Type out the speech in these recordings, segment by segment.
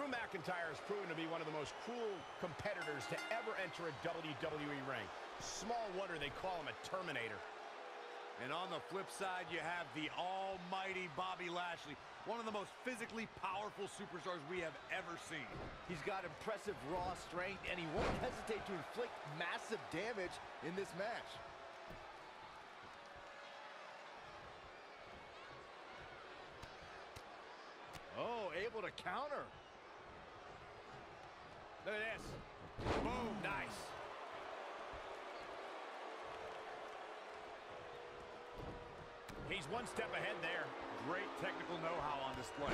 Drew McIntyre has proven to be one of the most cruel competitors to ever enter a WWE ring. Small wonder they call him a Terminator. And on the flip side, you have the almighty Bobby Lashley, one of the most physically powerful superstars we have ever seen. He's got impressive raw strength, and he won't hesitate to inflict massive damage in this match. Oh, able to counter. Look at this. Boom, nice. He's one step ahead there. Great technical know-how on display.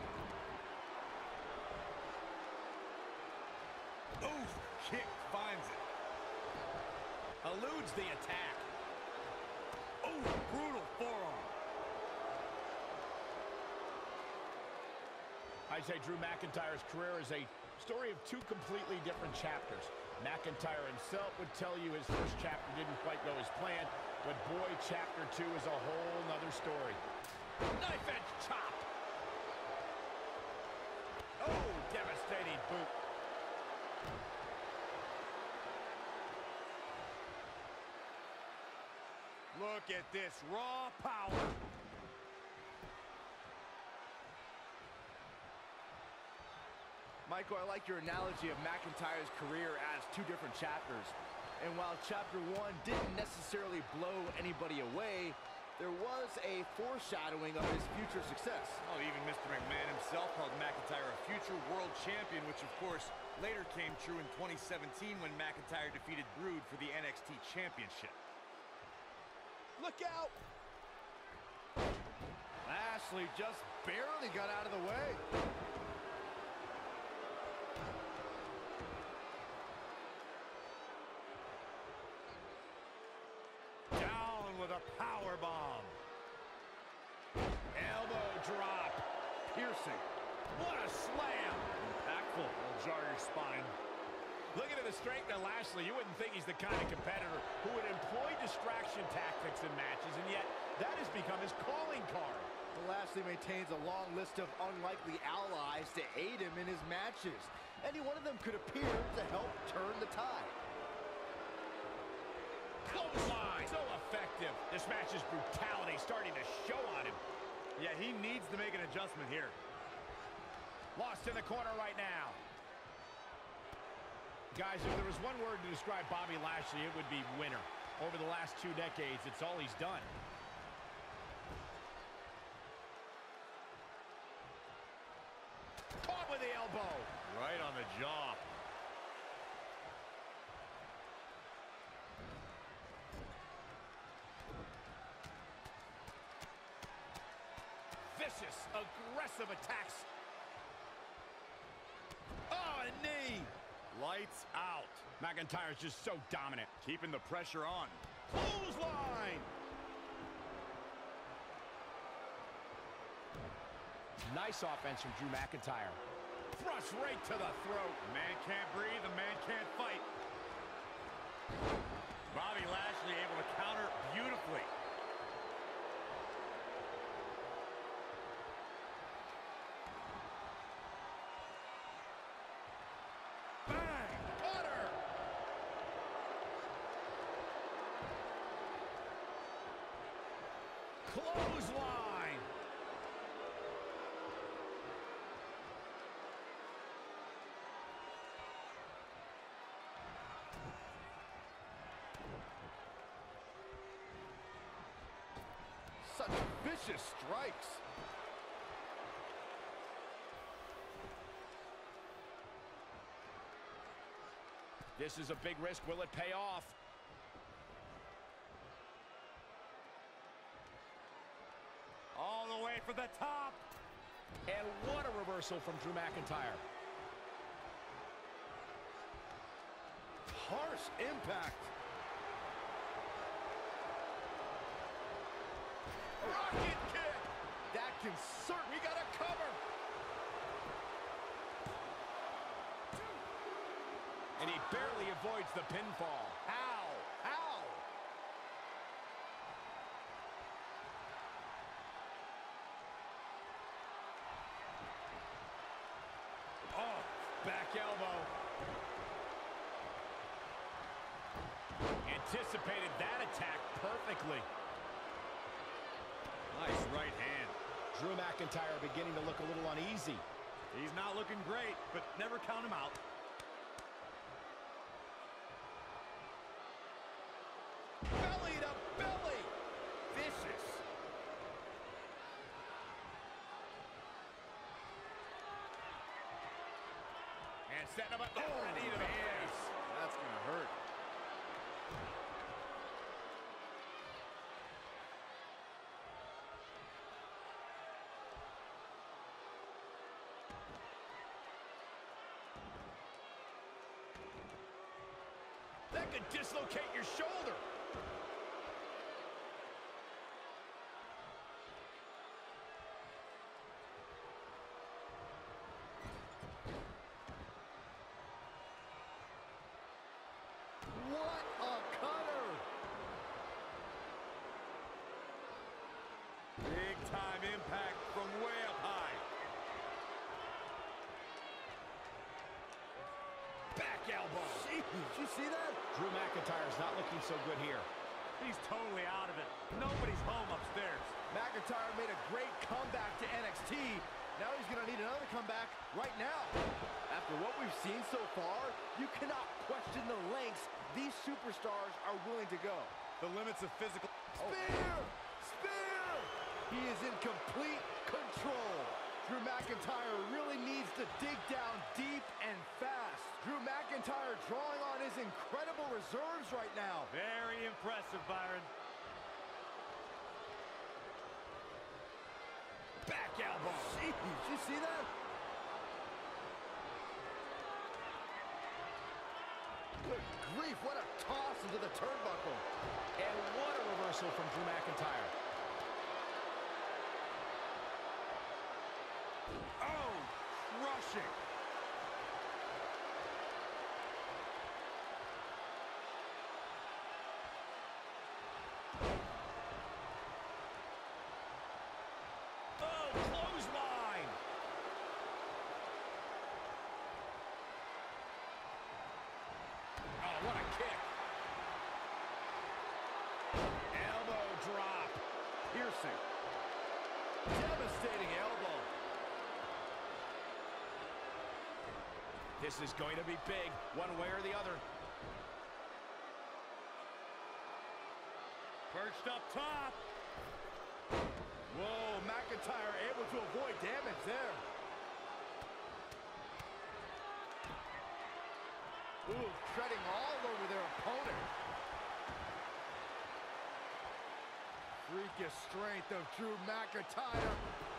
Oof, kick finds it. Eludes the attack. Oh, brutal forearm. I'd say Drew McIntyre's career is a story of two completely different chapters. McIntyre himself would tell you his first chapter didn't quite go as planned, but boy, chapter 2 is a whole nother story. Knife edge chop! Oh, devastating boot. Look at this raw power. Michael, I like your analogy of McIntyre's career as two different chapters. And while Chapter 1 didn't necessarily blow anybody away, there was a foreshadowing of his future success. Oh, even Mr. McMahon himself called McIntyre a future world champion, which of course later came true in 2017 when McIntyre defeated Brood for the NXT Championship. Look out! Lashley just barely got out of the way. With a power bomb. Elbow drop. Piercing. What a slam. Impactful. Will jar your spine. Looking at the strength of Lashley, you wouldn't think he's the kind of competitor who would employ distraction tactics in matches, and yet that has become his calling card. Lashley maintains a long list of unlikely allies to aid him in his matches. Any one of them could appear to help turn the tide. Clothesline! So effective. This match's brutality starting to show on him. Yeah, he needs to make an adjustment here. Lost in the corner right now. Guys, if there was one word to describe Bobby Lashley, it would be winner. Over the last 2 decades, it's all he's done. Caught with the elbow. Right on the jaw. Vicious, aggressive attacks. Oh, a knee. Lights out. McIntyre's just so dominant. Keeping the pressure on. Clothesline. Nice offense from Drew McIntyre. Thrust right to the throat. The man can't breathe, the man can't fight. Bobby Lashley able to counter beautifully. Clothesline! Such vicious strikes. This is a big risk. Will it pay off? All the way for the top. And what a reversal from Drew McIntyre. Harsh impact. Rocket kick! That can certainly got a cover. And he barely avoids the pinfall. How? How? Back elbow. Anticipated that attack perfectly. Nice right hand. Drew McIntyre beginning to look a little uneasy. He's not looking great, but never count him out. Belly to belly. Vicious. And setting him up. Oh, a knee to the face. That's going to hurt. That could dislocate your shoulder. What a cutter. Big time impact from way up high. Back elbow. Jeez, did you see that? Drew McIntyre's not looking so good here. He's totally out of it. Nobody's home upstairs. McIntyre made a great comeback to NXT. Now he's going to need another comeback right now. After what we've seen so far, you cannot question the lengths these superstars are willing to go. The limits of physical... Spear! Spear! He is in complete control. Drew McIntyre really needs to dig down deep and fast. Drew McIntyre drawing on his incredible reserves right now. Very impressive, Byron. Back elbow. Jeez, did you see that? Good grief, what a toss into the turnbuckle. And what a reversal from Drew McIntyre. Oh, crushing. Oh, clothesline. Oh, what a kick. Elbow drop. Piercing. Devastating elbow. This is going to be big, one way or the other. Perched up top. Whoa, McIntyre able to avoid damage there. Ooh, treading all over their opponent. Freakish strength of Drew McIntyre.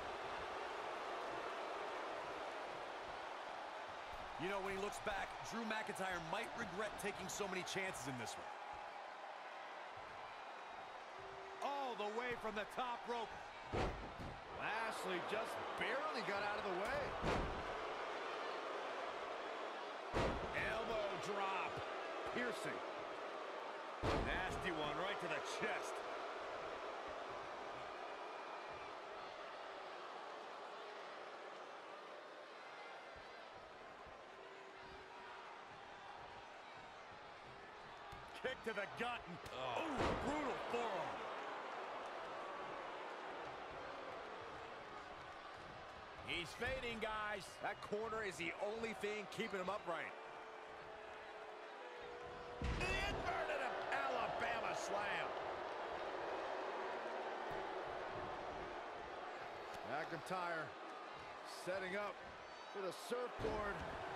You know, when he looks back, Drew McIntyre might regret taking so many chances in this one. All the way from the top rope. Lashley just barely got out of the way. Elbow drop. Piercing. Nasty one right to the chest. Kick to the gut. Ooh, brutal forearm. He's fading, guys. That corner is the only thing keeping him upright. The inverted Alabama slam. McIntyre setting up for the surfboard.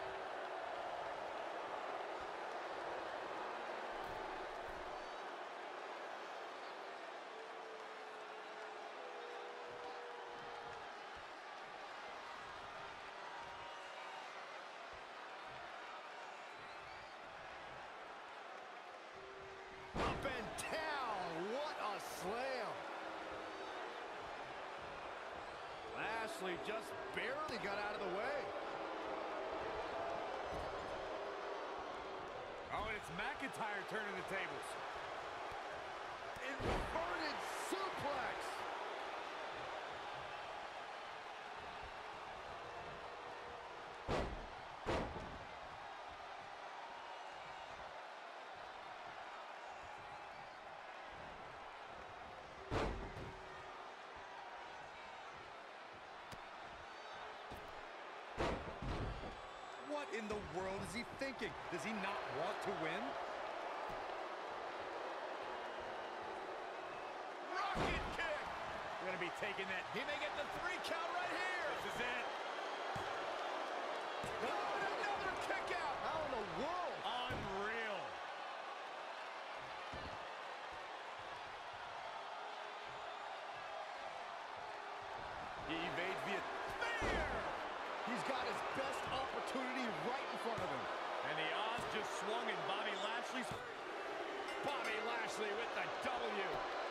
Up and down. What a slam. Lashley just barely got out of the way. Oh, and it's McIntyre turning the tables. Inverted suplex. What in the world is he thinking? Does he not want to win? Rocket kick! Gonna be taking that. He may get the 3 count right here. This is it. Oh, another kick out. How in the world? Unreal. He evades the spear. He's got his best opportunity right in front of him. And the odds just swung in Bobby Lashley's. Bobby Lashley with the W.